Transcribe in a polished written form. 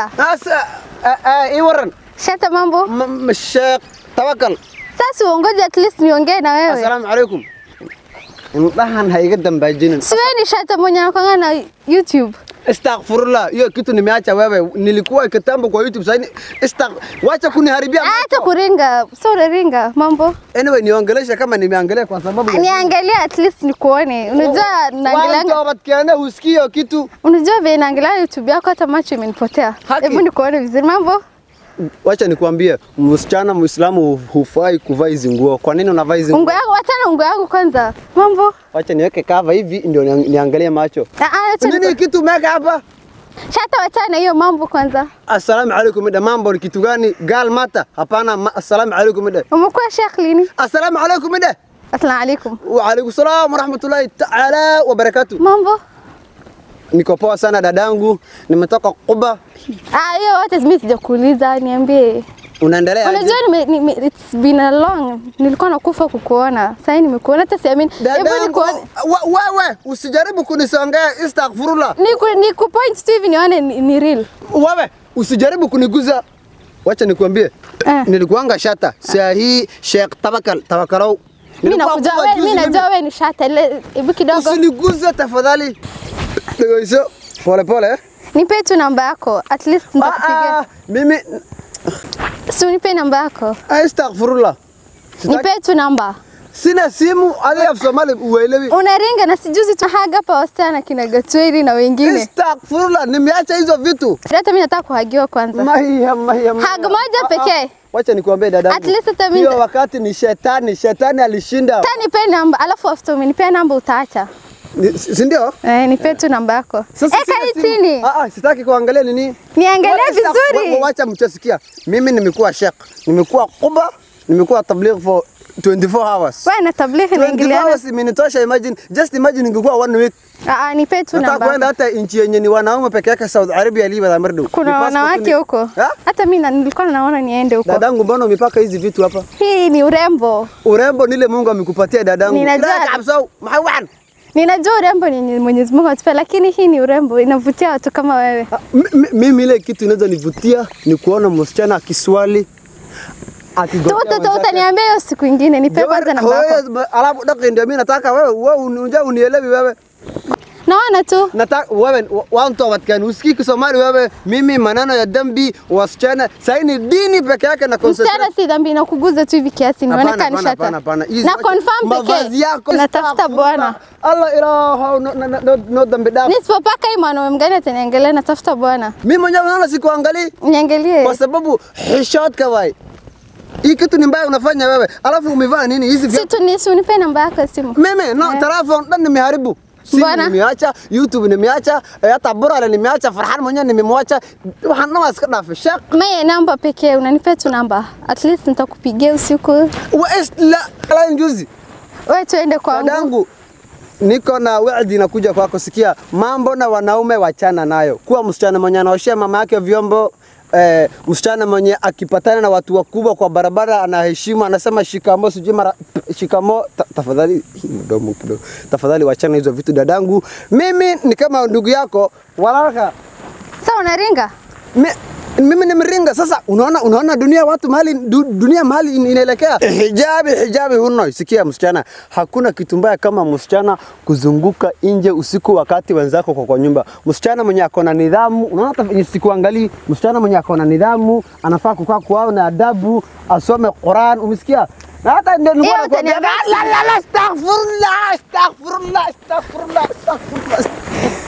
Shata. Sasa Iwaran. Shata mambo? Sheikh Tawakkal. Sasa uongoje at least niongee na wewe. Assalamu alaykum. Mtahan haiga dambajinin. Siweni Shata mwenye anakuanga na YouTube. Astaghfirullah, hiyo kitu nimeacha wewe. Nilikuwa kitambo kwa YouTube sasa wacha kuniharibia. Acha kuringa. Sorry ringa mambo. Anyway niongelesha kama nimeangalia kwa sababu niangalia at least nikuone. Unajua naangalia. Wao watakiana usikie kitu. Unajua vile naangalia YouTube yako hata macho imenipotea. Hebu nikuone vizuri mambo. Wacha nikwambie, msichana Muislamu hufai kuvaa hizo nguo. Kwa nini unavaa hizo nguo? Ungo yangu watana ungo yangu kwanza. Mambo. Wacha niweke cover hivi ndio niangalie macho. Nini kitu umeka hapa? Shata watana hiyo mambo kwanza. Assalamu alaykum da mambo ni kitu gani? Gal mata. Hapana assalamu alaykum da. Umekuwa Sheikh lini? Assalamu alaykum da. Assalamu alaykum. Wa alaykum salaam wa rahmatullahi ta'ala wa barakatuh. Mambo. Niko poa sana dadangu. Nimetoka Quba. Hiyo wote mimi sijakuuliza, niambie. Unaendelea? Unajua it's been a long. Nilikuwa nakufa kukuona. Sasa nimekuona hata siamini. Hebu nikuone. Wewe usijaribu kunisongea, astaghfirullah. Niku point tu hivi nione ni real. Wewe usijaribu kuniguza. Wacha nikwambie. Nilikuanga Shata. Saa hii Sheikh Tawakkalau. Mimi najua wewe ni Shata. Hebu kidogo. Usiniguze tafadhali. Ndio pole pole. Nipe tu namba yako. At least nitakupigia. Mimi si unipe namba yako. Astaghfirullah. Nipe tu namba. Sina simu, hadi ya Somali uelewi. Unaringa na sijuzi tunahaga hapa wasichana kina Gatweli na wengine. Astaghfirullah, nimeacha hizo vitu. Hata mimi nataka kuhagiwa kwanza. Mahiya. Haga moja pekee. Wacha nikwambie dada. At least hata mimi. Hiyo wakati ni shetani alishinda. Tani nipe namba, alafu after nipe namba utaacha. Si ndio? Nipe tu namba yako. Eka chini. Sitaki kuangalia nini. Niangalie vizuri. Wacha mchasikia. Mimi nimekuwa Sheikh. Nimekuwa Quba, nimekuwa tabligh for 24 hours. Wewe na tabligh inaingiliana. 24 hours imenitosha, just imagine ningekuwa 1 week. Nipe tu namba. Nataka kwenda hata nchi yenye ni wanaume peke yake Saudi Arabia liba za mardu. Kuna wanawake huko. Hata mimi nilikuwa naona niende huko. Dadangu mbona umepaka hizi vitu hapa? Hii ni urembo. Urembo nile Mungu amekupatia dadangu. Ninajua. Ninajua urembo ni Mwenyezi Mungu atupa, lakini hii ni urembo inavutia watu kama wewe. Mimi ile kitu inaweza nivutia ni kuona msichana akiswali akigombea. Utaniambia hiyo siku nyingine, nipe kwanza namba yako. Alafu dakika ndio mimi nataka wewe unja unielewi wewe. Naona tu. Nataka wewe watu watakani usikii Kisomali wewe, mimi maneno ya dhambi wasichana sasa ni dini peke yake na concentrate. Msichana si dhambi na kuguza tu hivi kiasi inaonekana ni Shata. Na confirm pekee. Natafuta bwana. Allah ilaha no dhambi dafu. Nisipopaka hii mwana mgani ataniangalia natafuta bwana. Mimi mwenyewe naona sikuangalie. Niangalie. Kwa sababu hishot kawai. Hii kitu ni mbaya unafanya wewe. Alafu umevaa nini hizi viatu? Si unipe namba yako simu. Mimi no tarafa ndo nimeharibu. Nimeacha YouTube nimeacha hata bora nimeacha Farhan mwenyewe nimemwacha waxaan nawas ka dhaafay Sheikh maya namba pekee unanipa tu namba at least nitakupigia usiku la njuzi wewe tuende kwangu dadangu niko na wadi nakuja kwako sikia mambo na wanaume wachana nayo kuwa msichana mwenye anaoshia mama yake vyombo msichana mwenye akipatana na watu wakubwa kwa barabara anaheshima anasema shikamo sijui mara shikamo tafadhali mdomo kidogo tafadhali wachana hizo vitu dadangu mimi ni kama ndugu yako walaka sasa unaringa mimi nimeringa sasa unaona dunia watu mahali dunia mahali inaelekea hijabi huno sikia msichana hakuna kitu mbaya kama msichana kuzunguka nje usiku wakati wenzako kwa nyumba msichana mwenye akona nidhamu unaona hata sikuangalia msichana mwenye akona nidhamu anafaa kukaa kwao na adabu asome Qur'an umesikia na hata ndio nilikuwa nakwambia la astaghfirullah